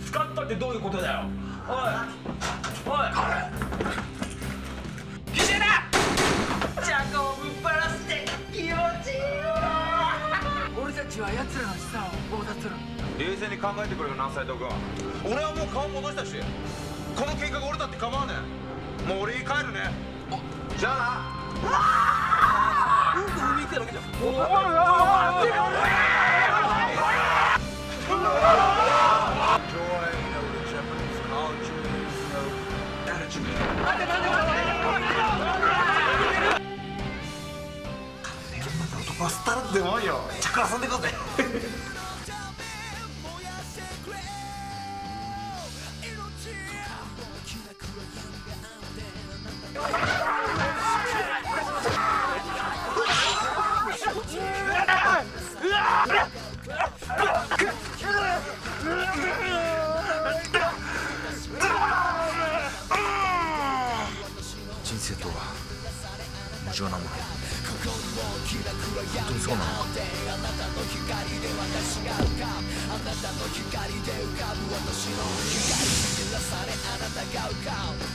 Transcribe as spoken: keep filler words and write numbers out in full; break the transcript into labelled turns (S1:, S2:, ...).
S1: 使ったってどういうことだよ。おいおい岸田チャコをぶっ放して気持ちいいよ。俺たちは奴らの資産を強奪する。
S2: 冷静に考えてくれよ南斎藤君。俺はもう顔戻したし、この喧嘩が俺だって構わねえ。もう俺に帰るね。じゃあな。うんと海行ってるわけじゃん。おいおいおい待ってよ。バスタルでもいいよ。ちゃっか遊んでこうぜ。人生とは無情なもの。本当にそうなのか。あなたの光で私が浮かぶ。あなたの光で浮かぶ私の光に照らされあなたが浮かぶ。